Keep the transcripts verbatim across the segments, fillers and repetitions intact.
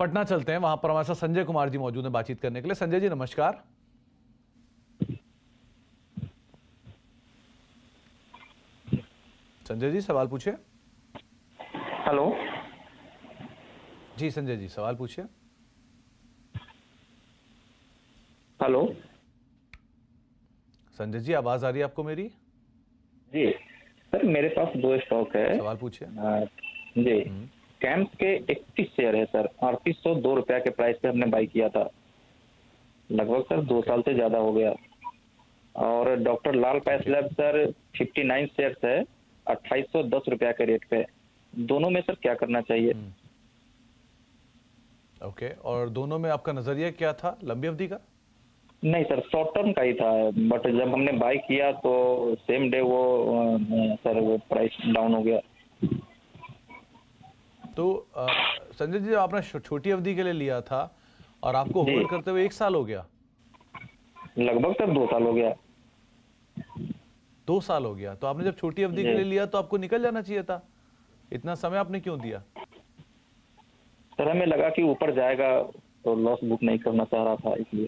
पटना चलते हैं, वहां पर हमारे साथ संजय कुमार जी मौजूद हैं बातचीत करने के लिए। संजय जी नमस्कार। संजय जी सवाल पूछिए। हेलो जी संजय जी सवाल पूछिए। हेलो संजय जी आवाज आ रही है आपको मेरी? जी सर, मेरे पास दो स्टॉक है। सवाल पूछिए। अ, जी कैंप के इकतीस शेयर है सर, अड़तीस सौ दो रुपया के प्राइस पे हमने बाई किया था, लगभग सर दो साल से ज्यादा हो गया। और doctor Lal path lab sir fifty nine share है, अट्ठाईस सौ दस रुपया के रेट पे। दोनों में सर क्या करना चाहिए? Okay okay. और दोनों में आपका नजरिया क्या था, लंबी अवधि का? नहीं सर, शॉर्ट टर्म का ही था, बट जब हमने बाई किया तो सेम डे वो सर वो प्राइस डाउन हो गया। तो संजय जी आपने छोटी अवधि के लिए लिया था और आपको होल्ड करते हुए एक साल हो गया? लगभग सर दो साल हो गया। दो साल हो गया तो आपने जब छोटी अवधि के लिए लिया तो आपको निकल जाना चाहिए था, इतना समय आपने क्यों दिया? सर हमें लगा कि ऊपर जाएगा तो लॉस बुक नहीं करना चाह रहा था, इसलिए।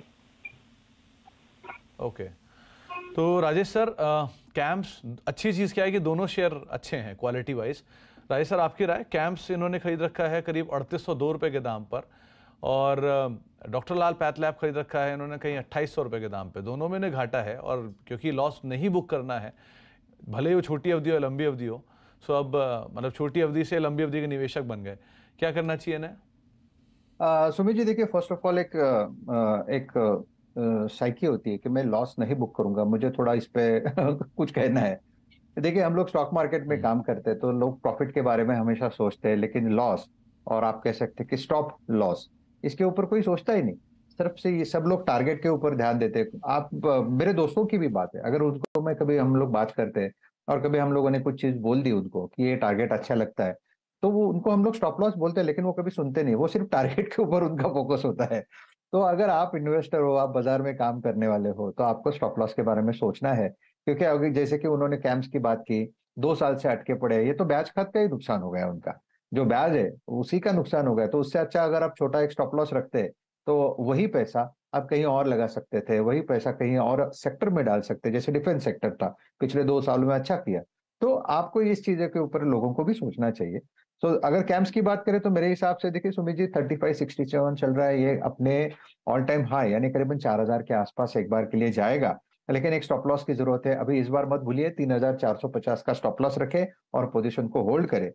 Okay okay. तो राजेश सर, कैंप्स अच्छी चीज़ क्या है कि दोनों शेयर अच्छे हैं क्वालिटी वाइज। राजेश सर आपकी राय, कैंप्स इन्होंने खरीद रखा है करीब अड़तीस सौ दो रुपये के दाम पर, और डॉक्टर लाल पैथ लैब खरीद रखा है इन्होंने कहीं अट्ठाईस सौ रुपये के दाम पे। दोनों में ने घाटा है, और क्योंकि लॉस नहीं बुक करना है, भले ही वो छोटी अवधि हो लंबी अवधि हो, सो अब मतलब छोटी अवधि से लंबी अवधि के निवेशक बन गए, क्या करना चाहिए इन्हें? सुमित जी देखिए, फर्स्ट ऑफ ऑल एक आ, एक साइकी होती है कि मैं लॉस नहीं बुक करूंगा, मुझे थोड़ा इस पे कुछ कहना है। देखिए हम लोग स्टॉक मार्केट में काम करते हैं तो लोग प्रॉफिट के बारे में हमेशा सोचते हैं, लेकिन लॉस, और आप कह सकते हैं कि स्टॉप लॉस, इसके ऊपर कोई सोचता ही नहीं। सिर्फ से ये सब लोग टारगेट के ऊपर ध्यान देते हैं। आप मेरे दोस्तों की भी बात है, अगर उनको मैं कभी हम लोग बात करते हैं और कभी हम लोगों ने कुछ चीज बोल दी उनको कि ये टारगेट अच्छा लगता है, तो वो उनको हम लोग स्टॉप लॉस बोलते हैं, लेकिन वो कभी सुनते नहीं, वो सिर्फ टारगेट के ऊपर उनका फोकस होता है। तो अगर आप इन्वेस्टर हो, आप बाजार में काम करने वाले हो, तो आपको स्टॉप लॉस के बारे में सोचना है। क्योंकि अगर जैसे कि उन्होंने कैंप्स की बात की, दो साल से अटके पड़े हैं, ये तो ब्याज खात का ही नुकसान हो गया उनका, जो ब्याज है उसी का नुकसान हो गया। तो उससे अच्छा अगर आप छोटा एक स्टॉप लॉस रखते तो वही पैसा आप कहीं और लगा सकते थे, वही पैसा कहीं और सेक्टर में डाल सकते, जैसे डिफेंस सेक्टर था पिछले दो सालों में अच्छा किया। तो आपको इस चीजों के ऊपर लोगों को भी सोचना चाहिए। तो अगर कैंप्स की बात करें तो मेरे हिसाब से देखिए Sumit ji, thirty five sixty seven चल रहा है, ये अपने ऑल टाइम हाई यानी करीबन चार हजार के आसपास एक बार के लिए जाएगा, लेकिन एक स्टॉप लॉस की जरूरत है। अभी इस बार मत भूलिए, तीन हजार चार सौ पचास का स्टॉप लॉस रखे और पोजीशन को होल्ड करे।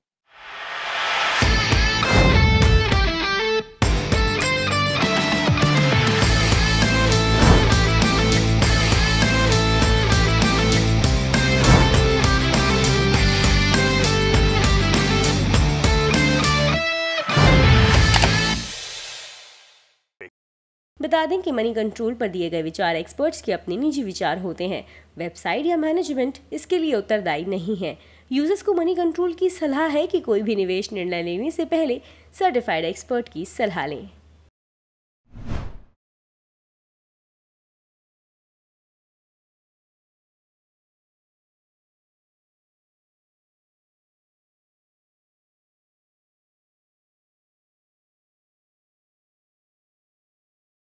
बता दें कि मनी कंट्रोल पर दिए गए विचार एक्सपर्ट्स के अपने निजी विचार होते हैं। वेबसाइट या मैनेजमेंट इसके लिए उत्तरदायी नहीं है। यूजर्स को मनी कंट्रोल की सलाह है कि कोई भी निवेश निर्णय लेने से पहले सर्टिफाइड एक्सपर्ट की सलाह लें।